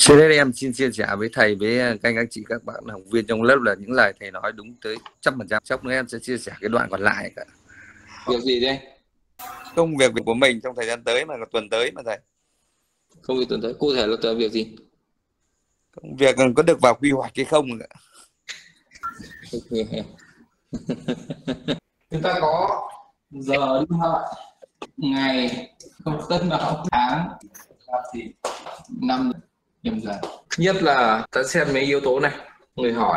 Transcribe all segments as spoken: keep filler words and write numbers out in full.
Trước hết em xin chia sẻ với thầy, với các anh, các chị, các bạn học viên trong lớp là những lời thầy nói đúng tới trăm phần trăm. Chốc nữa em sẽ chia sẻ cái đoạn còn lại cả. Việc gì đây? Công việc của mình trong thời gian tới mà tuần tới mà thầy. Công việc tuần tới cụ thể là từ việc gì? Công việc có được vào quy hoạch hay không ạ? Chúng ta có giờ đi lại, ngày, không tất nào tháng thì năm nhầm giờ. Nhất là ta xem mấy yếu tố này: người hỏi,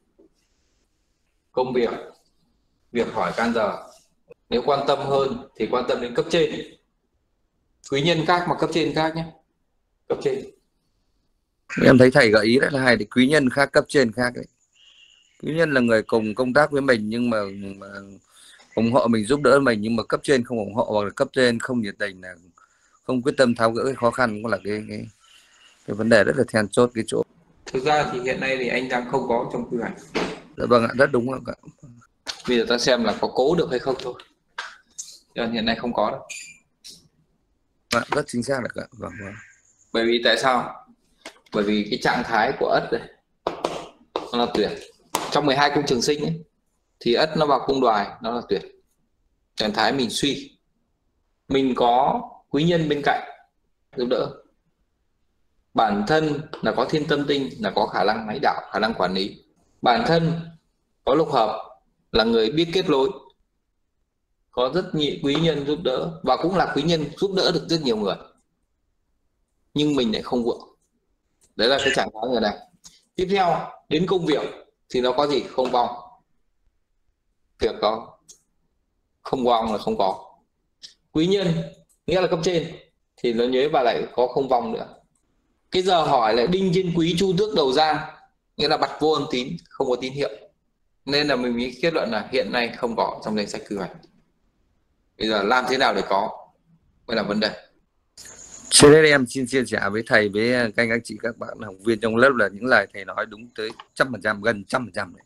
công việc, việc hỏi can giờ. Nếu quan tâm hơn thì quan tâm đến cấp trên. Quý nhân khác mà cấp trên khác nhé. Cấp trên. Em thấy thầy gợi ý rất là hay, thì quý nhân khác, cấp trên khác đấy. Quý nhân là người cùng công tác với mình nhưng mà, mà ủng hộ mình, giúp đỡ mình, nhưng mà cấp trên không ủng hộ hoặc là cấp trên không nhiệt tình, là không quyết tâm tháo gỡ cái khó khăn, cũng là cái cái, cái vấn đề rất là then chốt cái chỗ. Thực ra thì hiện nay thì anh đang không có trong quy hoạch. Dạ vâng ạ, rất đúng ạ. Bây giờ ta xem là có cố được hay không thôi. Cho hiện nay không có đâu. À, rất chính xác là cả. Vâng, vâng. Bởi vì tại sao? Bởi vì cái trạng thái của ất này nó là tuyệt. Trong mười hai cung trường sinh ấy, thì ất nó vào cung đoài, nó là tuyệt. Trạng thái mình suy, mình có quý nhân bên cạnh giúp đỡ, bản thân là có thiên tâm tinh, là có khả năng lãnh đạo, khả năng quản lý, bản thân có lục hợp, là người biết kết nối, có rất nhiều quý nhân giúp đỡ, và cũng là quý nhân giúp đỡ được rất nhiều người, nhưng mình lại không vượng. Đấy là cái trạng thái người này. Tiếp theo đến công việc thì nó có gì? Không vong. Việc có không vong là không có. Quý nhân nghĩa là cấp trên thì nó nhớ và lại có không vong nữa. Cái giờ hỏi lại đinh trên quý chu tước đầu giang, nghĩa là bặt vô âm tín, không có tín hiệu, nên là mình mới kết luận là hiện nay không có trong danh sách quy hoạch. Bây giờ làm thế nào để có mới là vấn đề. Trước hết em xin chia sẻ với thầy, với các anh, các chị, các bạn học viên trong lớp là những lời thầy nói đúng tới trăm phần trăm, gần trăm phần trăm.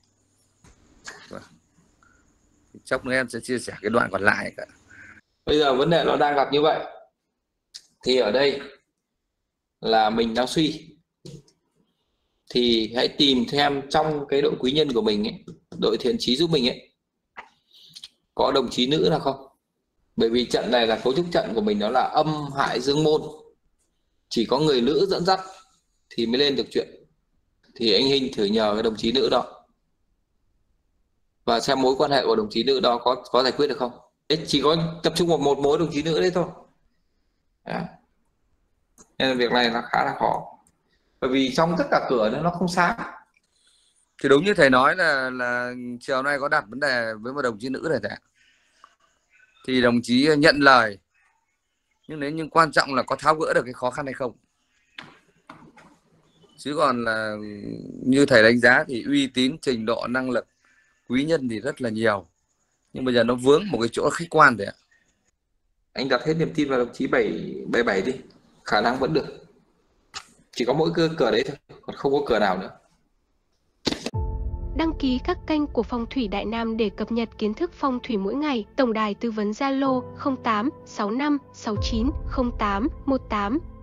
Chốc nữa em sẽ chia sẻ cái đoạn còn lại cả. Bây giờ vấn đề nó đang gặp như vậy, thì ở đây là mình đang suy, thì hãy tìm thêm trong cái đội quý nhân của mình ấy, đội thiện chí giúp mình ấy, có đồng chí nữ nào không? Bởi vì trận này là cấu trúc trận của mình, nó là âm hại dương môn, chỉ có người nữ dẫn dắt thì mới lên được chuyện. Thì anh Hinh thử nhờ cái đồng chí nữ đó và xem mối quan hệ của đồng chí nữ đó có có giải quyết được không. Đấy, chỉ có tập trung vào một mối đồng chí nữ đấy thôi. Đấy. Nên là việc này nó khá là khó, bởi vì trong tất cả cửa nó không sáng. Thì đúng như thầy nói là là chiều nay có đặt vấn đề với một đồng chí nữ này thầy ạ. Thì đồng chí nhận lời, nhưng nếu nhưng quan trọng là có tháo gỡ được cái khó khăn hay không. Chứ còn là như thầy đánh giá thì uy tín, trình độ, năng lực, quý nhân thì rất là nhiều, nhưng bây giờ nó vướng một cái chỗ khách quan rồi ạ. Anh đặt hết niềm tin vào đồng chí bảy bảy bảy đi, khả năng vẫn được. Chỉ có mỗi cửa, cửa đấy thôi, còn không có cửa nào nữa. Đăng ký các kênh của Phong thủy Đại Nam để cập nhật kiến thức phong thủy mỗi ngày. Tổng đài tư vấn Zalo không tám sáu năm sáu chín không tám một tám.